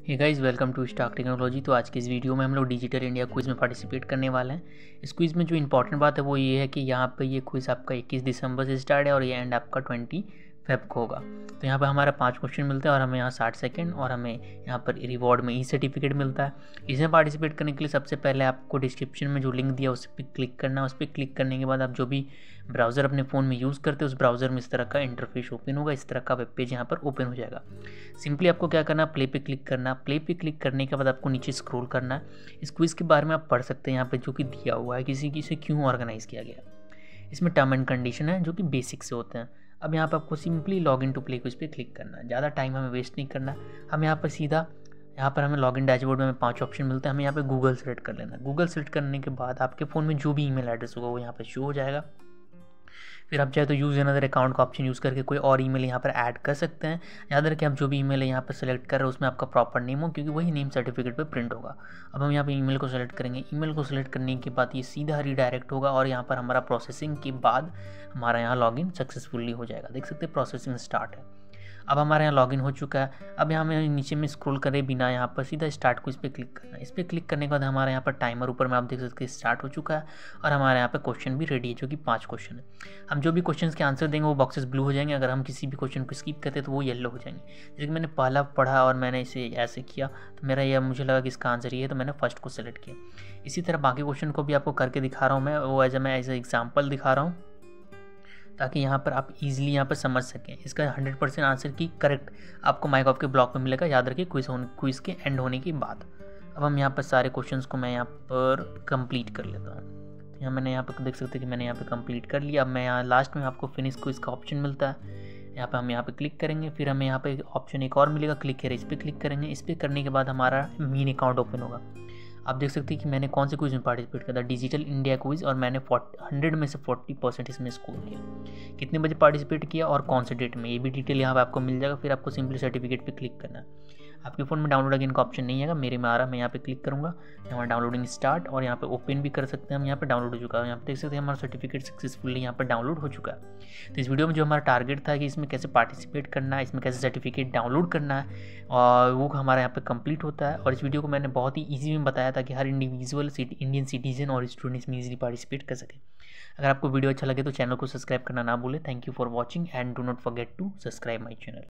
Hey guys, welcome to Stark Technology. तो आज की इस वीडियो में हम लोग डिजिटल इंडिया क्विज़ में पार्टिसिपेट करने वाले हैं। इस क्विज़ में जो इंपॉर्टेंट बात है वो ये है कि यहाँ पे ये क्विज़ आपका 21 दिसंबर से स्टार्ट है और ये एंड आपका 20 फेब को होगा। तो यहाँ पे हमारा 5 क्वेश्चन मिलते हैं और हमें यहाँ 60 सेकंड और हमें यहाँ पर रिवॉर्ड में ई सर्टिफिकेट मिलता है। इसमें पार्टिसिपेट करने के लिए सबसे पहले आपको डिस्क्रिप्शन में जो लिंक दिया उस पर क्लिक करना है। उस पर क्लिक करने के बाद आप जो भी ब्राउज़र अपने फ़ोन में यूज़ करते हैं उस ब्राउज़र में इस तरह का इंटरफेस ओपन होगा, इस तरह का वेब पेज यहाँ पर ओपन हो जाएगा। सिंपली आपको क्या करना, प्ले पे क्लिक करना। प्ले पे क्लिक करने के बाद आपको नीचे स्क्रॉल करना है। इस क्विज़ के बारे में आप पढ़ सकते हैं यहाँ पे जो कि दिया हुआ है, किसी से क्यों ऑर्गेनाइज़ किया गया। इसमें टर्म एंड कंडीशन है जो कि बेसिक से होते हैं। अब यहाँ पर आपको simply log in to play quiz पे क्लिक करना है। ज़्यादा टाइम हमें वेस्ट नहीं करना। हम यहाँ पर सीधा हमें लॉगिन डैशबोर्ड में हमें 5 ऑप्शन मिलते हैं। हमें यहाँ पे गूगल सेलेक्ट कर लेना है। गूगल सेलेक्ट करने के बाद आपके फ़ोन में जो भी ईमेल एड्रेस होगा वो यहाँ पर शो हो जाएगा। फिर आप चाहे तो यूज़ अनदर अकाउंट का ऑप्शन यूज़ करके कोई और ईमेल यहाँ पर ऐड कर सकते हैं। याद रखें आप जो भी ईमेल है यहाँ पर सेलेक्ट कर रहे हो उसमें आपका प्रॉपर नेम हो, क्योंकि वही नेम सर्टिफिकेट पे प्रिंट होगा। अब हम यहाँ पे ईमेल को सेलेक्ट करेंगे। ईमेल को सेलेक्ट करने के बाद ये सीधा रीडायरेक्ट होगा और यहाँ पर हमारा प्रोसेसिंग के बाद हमारा यहाँ लॉगिन सक्सेसफुली हो जाएगा। देख सकते हैं प्रोसेसिंग स्टार्ट है। अब हमारे यहाँ लॉगिन हो चुका है। अब यहाँ में नीचे में स्क्रॉल करे बिना यहाँ पर सीधा स्टार्ट को इस पर क्लिक करना है। इस पर क्लिक करने के बाद हमारे यहाँ पर टाइमर ऊपर में आप देख सकते हैं स्टार्ट हो चुका है और हमारे यहाँ पर क्वेश्चन भी रेडी है जो कि 5 क्वेश्चन है। हम जो भी क्वेश्चन के आंसर देंगे वो बॉक्सेस ब्लू हो जाएंगे। अगर हम किसी भी क्वेश्चन को स्किप करते हैं तो वो येलो हो जाएंगे। जैसे कि मैंने पहला पढ़ा और मैंने इसे ऐसे किया तो मेरा यह मुझे लगा कि इसका आंसर ये है तो मैंने फर्स्ट को सेलेक्ट किया। इसी तरह बाकी क्वेश्चन को भी आपको करके दिखा रहा हूँ मैं, वो मैं एज ए एग्जाम्पल दिखा रहा हूँ ताकि यहाँ पर आप इजीली यहाँ पर समझ सकें। इसका 100% आंसर की करेक्ट आपको माइगॉफ के ब्लॉग में मिलेगा। याद रखिए क्विज़ के एंड होने के बाद। अब हम यहाँ पर सारे क्वेश्चंस को मैं यहाँ पर कंप्लीट कर लेता हूँ। यहाँ मैंने यहाँ पर देख सकते हैं कि मैंने यहाँ पे कंप्लीट कर लिया। अब मैं यहाँ लास्ट में आपको फिनिश क्विज़ का ऑप्शन मिलता है। यहाँ पे हम यहाँ पे क्लिक करेंगे, फिर हमें यहाँ पे ऑप्शन एक और मिलेगा क्लिक करें, इस पर क्लिक करेंगे। इस पर करने के बाद हमारा मीन अकाउंट ओपन होगा। आप देख सकते हैं कि मैंने कौन से क्विज़ में पार्टिसिपेट किया था, डिजिटल इंडिया क्विज़, और मैंने 100 में से 40% इसमें स्कोर किया। कितने बजे पार्टिसिपेट किया और कौन से डेट में, ये भी डिटेल यहाँ पे आपको मिल जाएगा। फिर आपको सिंपली सर्टिफिकेट पे क्लिक करना है। आपके फ़ोन में डाउनलोड अगेन का ऑप्शन नहीं है, मेरे में आ रहा है। मैं यहाँ पे क्लिक करूँगा, यहाँ डाउनलोडिंग स्टार्ट और यहाँ पे ओपन भी कर सकते हैं हम। यहाँ पे डाउनलोड हो चुका है। यहाँ पे देख सकते हैं हमारा सर्टिफिकेट सक्सेसफुली यहाँ पर डाउनलोड हो चुका है। तो इस वीडियो में जो हमारा टारगेट था कि इसमें कैसे पार्टिसिपेट करना है, इसमें कैसे सर्टिफिकेट डाउनलोड करना है, और वो हमारा यहाँ पे कंप्लीट होता है। और इस वीडियो को मैंने बहुत ही ईजी में बताया था कि हर इंडिविजुअल इंडियन सिटीजन और स्टूडेंट इसमें ईजिली पार्टिसिपेट कर सके। अगर आपको वीडियो अच्छा लगे तो चैनल को सब्सक्राइब करना ना भूलें। Thank you for watching and do not forget to subscribe my channel.